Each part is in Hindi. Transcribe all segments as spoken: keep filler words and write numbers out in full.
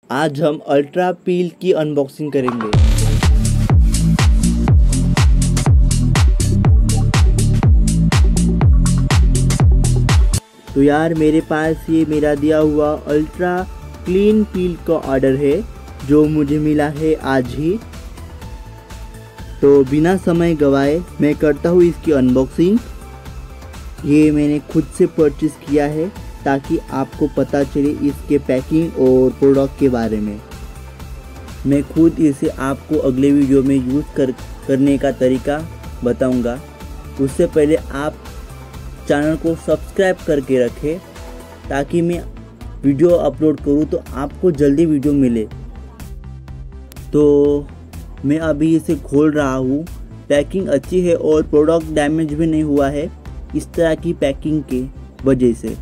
आज हम अल्ट्रा पील की अनबॉक्सिंग करेंगे। तो यार मेरे पास ये मेरा दिया हुआ अल्ट्रा क्लीन पील का ऑर्डर है जो मुझे मिला है आज ही। तो बिना समय गवाए मैं करता हूँ इसकी अनबॉक्सिंग। ये मैंने खुद से परचेज़ किया है ताकि आपको पता चले इसके पैकिंग और प्रोडक्ट के बारे में। मैं खुद इसे आपको अगले वीडियो में यूज़ कर करने का तरीका बताऊंगा। उससे पहले आप चैनल को सब्सक्राइब करके रखें ताकि मैं वीडियो अपलोड करूं तो आपको जल्दी वीडियो मिले। तो मैं अभी इसे खोल रहा हूं। पैकिंग अच्छी है और प्रोडक्ट डैमेज भी नहीं हुआ है इस तरह की पैकिंग के वजह से।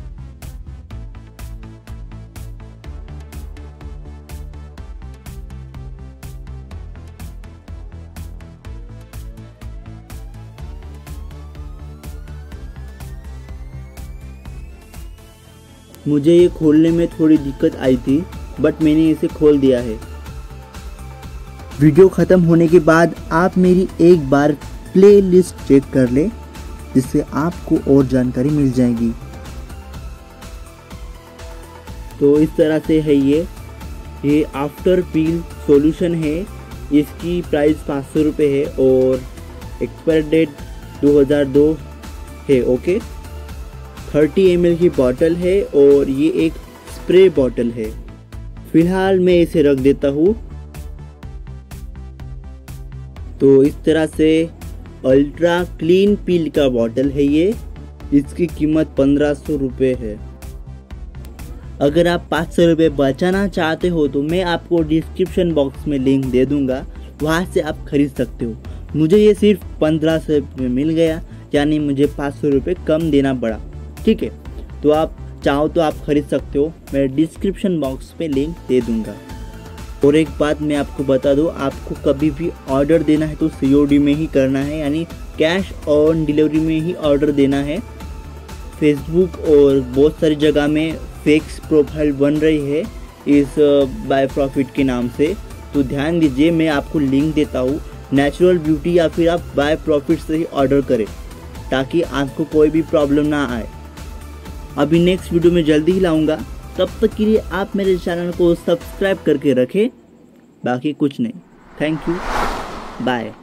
मुझे ये खोलने में थोड़ी दिक्कत आई थी बट मैंने इसे खोल दिया है। वीडियो ख़त्म होने के बाद आप मेरी एक बार प्लेलिस्ट चेक कर लें जिससे आपको और जानकारी मिल जाएगी। तो इस तरह से है ये ये आफ्टर पील सॉल्यूशन है। इसकी प्राइस पाँच सौ रुपये है और एक्सपायर डेट दो हज़ार दो है। ओके, तीस एम एल की बॉटल है और ये एक स्प्रे बॉटल है। फिलहाल मैं इसे रख देता हूँ। तो इस तरह से अल्ट्रा क्लीन पील का बॉटल है ये। इसकी कीमत पंद्रह सौ रुपये है। अगर आप पाँच सौ रुपये बचाना चाहते हो तो मैं आपको डिस्क्रिप्शन बॉक्स में लिंक दे दूँगा, वहाँ से आप खरीद सकते हो। मुझे ये सिर्फ पंद्रह सौ रुपये मिल गया, यानी मुझे पाँच सौ रुपये कम देना पड़ा। ठीक है, तो आप चाहो तो आप खरीद सकते हो। मैं डिस्क्रिप्शन बॉक्स में लिंक दे दूंगा। और एक बात मैं आपको बता दूं, आपको कभी भी ऑर्डर देना है तो सी ओ डी में ही करना है, यानी कैश ऑन डिलीवरी में ही ऑर्डर देना है। फेसबुक और बहुत सारी जगह में फेक्स प्रोफाइल बन रही है इस बाय प्रॉफिट के नाम से, तो ध्यान दीजिए। मैं आपको लिंक देता हूँ, नेचुरल ब्यूटी या फिर आप बाय प्रॉफिट से ही ऑर्डर करें ताकि आपको कोई भी प्रॉब्लम ना आए। अभी नेक्स्ट वीडियो में जल्दी ही लाऊंगा। तब तक के लिए आप मेरे चैनल को सब्सक्राइब करके रखें। बाकी कुछ नहीं। Thank you, bye.